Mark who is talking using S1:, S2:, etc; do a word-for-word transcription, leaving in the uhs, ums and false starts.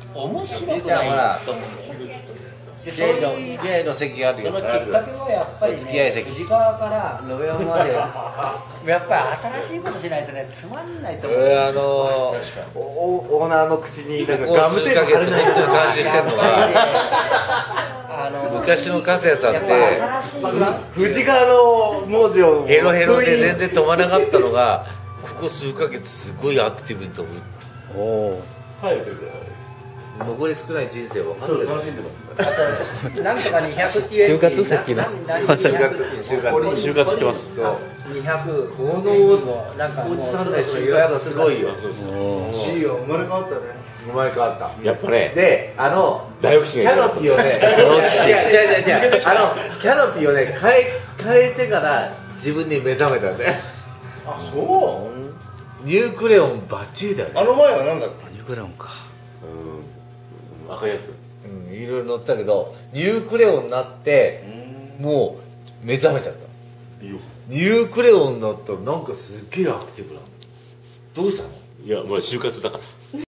S1: 面白くないと思うんだよ。
S2: 付き合いの付き合いの席があるよ。
S1: そのきっかけはやっぱりね、
S2: 付き合い席。
S1: 藤川から野辺山までやっぱり新しいことしないとねつまんないと思う。
S2: 俺あの
S3: おオーナーの口になんか
S2: ここ数ヶ月本当に感心してるのが、
S1: あの
S2: 昔の粕谷さんっ
S1: やっぱ
S2: て
S1: 新しい
S3: 藤川の文字を
S2: ヘロヘロで全然飛ばなかったのが、ここ数ヶ月すごいアクティブに飛ぶ。
S3: おおはい
S2: 残り少ない人生は
S3: そう楽しんでます
S1: あとなんとかにひゃくっていう
S4: 就活席な
S1: 何
S2: 就活就活
S3: 就活してます
S2: そう
S1: にひゃく
S2: この
S1: なんかもう
S2: おじさんの就活はすごいよ。
S3: そうですか
S5: いいよ、生まれ変わったね。
S2: 生まれ変わった。
S3: やっぱね
S2: で、あの
S3: 大学生
S2: キャノピーをね、違う違う違う、あのキャノピーをね変え変えてから自分に目覚めたんだよ。
S5: あ、そう
S2: ニュークレオンバッチリだよね。
S5: あの前はなんだっけ。
S4: ニュークレオンか。
S3: うん赤いやつ
S2: うん、いろいろ乗ったけど、ニュークレオンになってもう目覚めちゃった。ニュークレオンになったらなんかすっげえアクティブなの。どうしたの？
S3: いやもう就活だから